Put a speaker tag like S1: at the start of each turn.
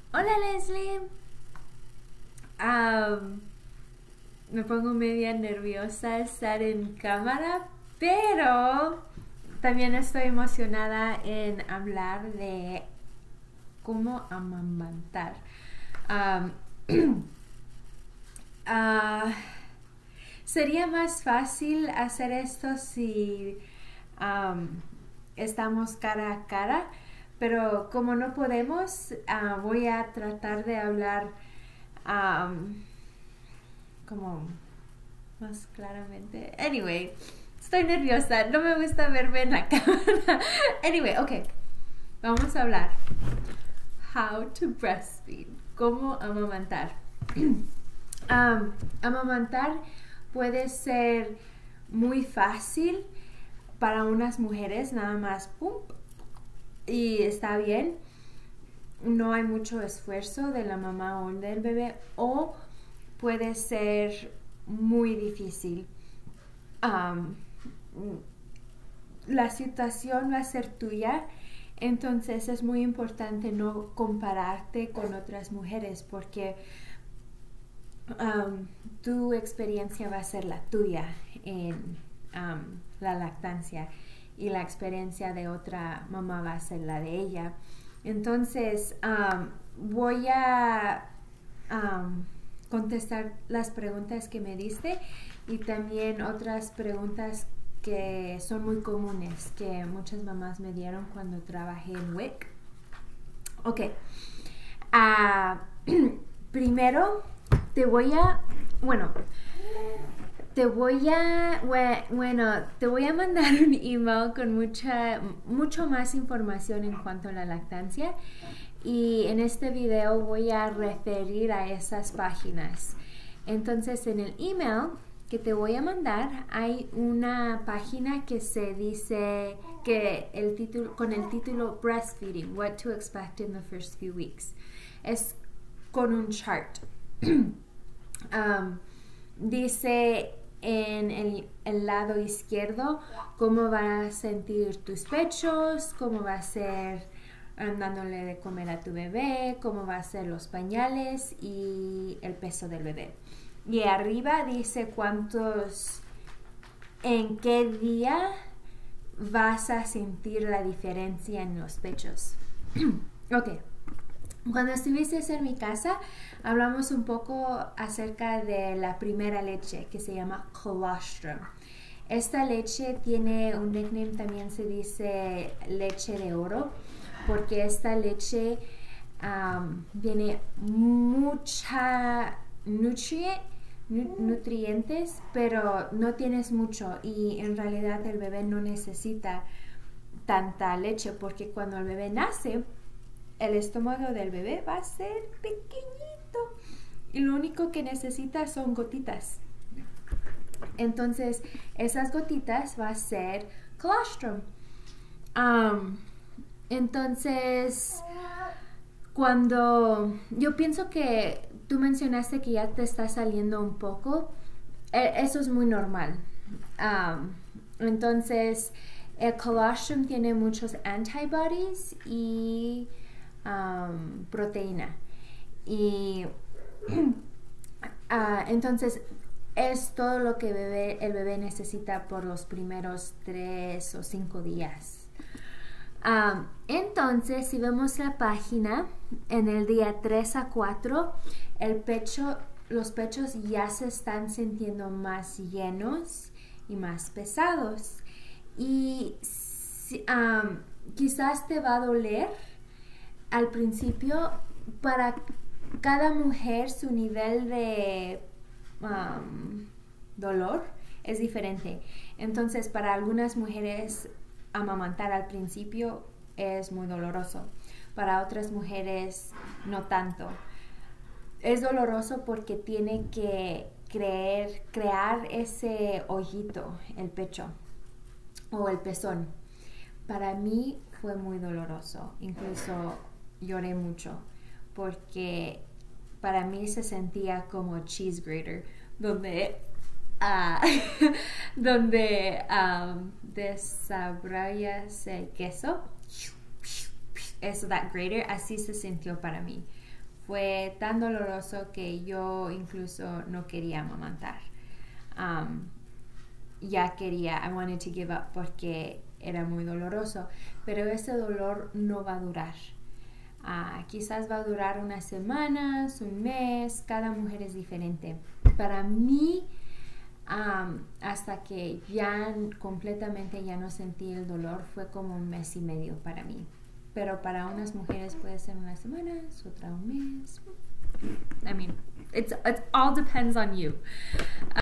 S1: Hola Leslie. Me pongo media nerviosa estar en cámara, pero también estoy emocionada en hablar de cómo amamantar. Am, ah, Sería más fácil hacer esto si am, estamos cara a cara, pero como no podemos, voy a tratar de hablar am, como más claramente. Anyway, estoy nerviosa, no me gusta verme en la cámara. Anyway, ok, vamos a hablar. How to breastfeed, cómo amamantar. Amamantar puede ser muy fácil para unas mujeres, nada más pum, y está bien. No hay mucho esfuerzo de la mamá o del bebé, o puede ser muy difícil. Um, la situación va a ser tuya, entonces es muy importante no compararte con otras mujeres porque tu experiencia va a ser la tuya en la lactancia y la experiencia de otra mamá va a ser la de ella. Entonces voy a contestar las preguntas que me diste y también otras preguntas que son muy comunes que muchas mamás me dieron cuando trabajé en WIC. Ok. Primero te voy a, bueno, te voy a mandar un email con mucho más información en cuanto a la lactancia y en este video voy a referir a esas páginas. Entonces en el email que te voy a mandar hay una página que se dice que con el título Breastfeeding, What to Expect in the First Few Weeks. Es con un chart. Dice en el lado izquierdo cómo va a sentir tus pechos, cómo va a ser dándole de comer a tu bebé, cómo va a ser los pañales y el peso del bebé. Y arriba dice en qué día vas a sentir la diferencia en los pechos. Ok. Cuando estuviste en mi casa, hablamos un poco acerca de la primera leche que se llama colostrum. Esta leche tiene un nickname, también se dice leche de oro, porque esta leche tiene mucha nutrientes, pero no tienes mucho y en realidad el bebé no necesita tanta leche porque cuando el bebé nace, el estómago del bebé va a ser pequeñito y lo único que necesita son gotitas. Entonces, esas gotitas va a ser colostrum. Entonces, cuando yo pienso que tú mencionaste que ya te está saliendo un poco, eso es muy normal. Entonces, el colostrum tiene muchos antibodies y proteína. Y entonces es todo lo que el bebé necesita por los primeros 3 o 5 días. Entonces, si vemos la página, en el día 3 a 4, los pechos ya se están sintiendo más llenos y más pesados. Y quizás te va a doler al principio. Para cada mujer su nivel de dolor es diferente. Entonces, para algunas mujeres amamantar al principio es muy doloroso. Para otras mujeres no tanto. Es doloroso porque tiene que crear ese hoyito, el pecho o el pezón. Para mí fue muy doloroso, incluso lloré mucho porque para mí se sentía como cheese grater, donde desabrayas el queso. Eso, that grater, así se sintió para mí, fue tan doloroso que yo incluso no quería amamantar. I wanted to give up porque era muy doloroso, pero ese dolor no va a durar. Quizás va a durar unas semanas, un mes, cada mujer es diferente. Para mí, hasta que ya completamente ya no sentí el dolor, fue como un mes y medio para mí. Pero para unas mujeres puede ser unas semanas, otra un mes. I mean, it all depends on you.